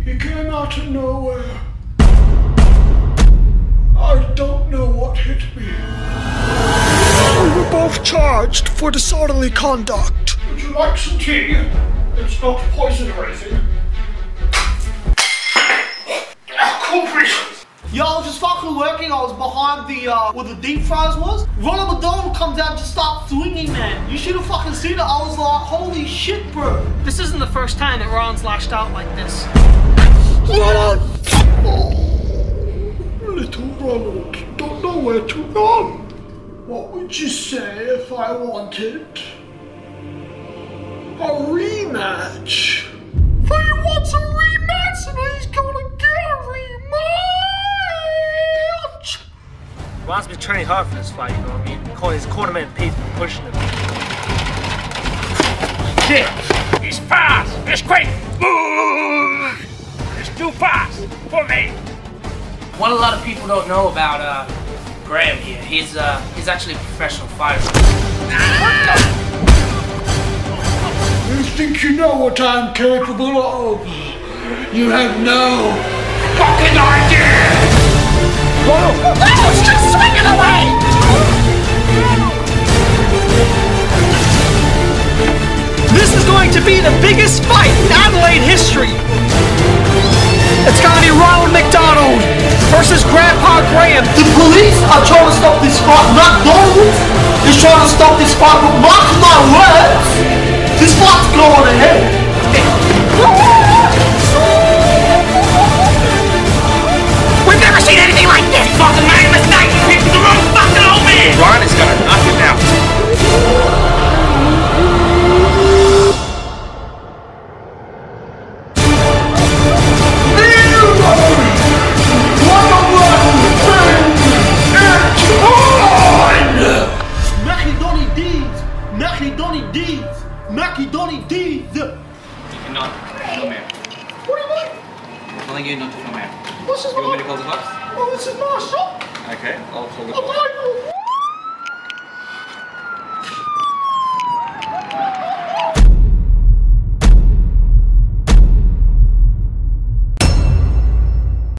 He came out of nowhere. I don't know what hit me. We were both charged for disorderly conduct. Would you like some tea? It's not poison or anything. Yo, I was just fucking working. I was behind the where the deep fries was. Ronald McDonald comes out and just starts swinging, man. You should have fucking seen it. I was like, holy shit, bro. This isn't the first time that Ron's lashed out like this. Ronald! Oh, little Ronald, don't know where to run. What would you say if I wanted a rematch? He wants a rematch and he's gonna get a rematch! Ron's been training hard for this fight, you know what I mean? Calling his cornerman Pete's been pushing him. Shit! He's fast! He's quick! He's too fast for me! What a lot of people don't know about Graham here, he's actually a professional fighter. You think you know what I'm capable of? You have no Fucking idea! Whoa! Oh, it's just swinging away! This is going to be the biggest fight in Adelaide history. It's gonna be Ronald McDonald versus Grandpa Graham. The police are trying to stop this fight. McDonald's is trying to stop this fight, but mark my words, this fight's going ahead. We've never seen anything like this! Fucking man, mistake! You picked the wrong fucking old man! Ron is gonna knock him out. Macedoni D's. You cannot film him. What do you mean? I'm telling you not to film him. This is You want me to call the cops? Oh, this is my shop. Okay, I'll call the I'm cops.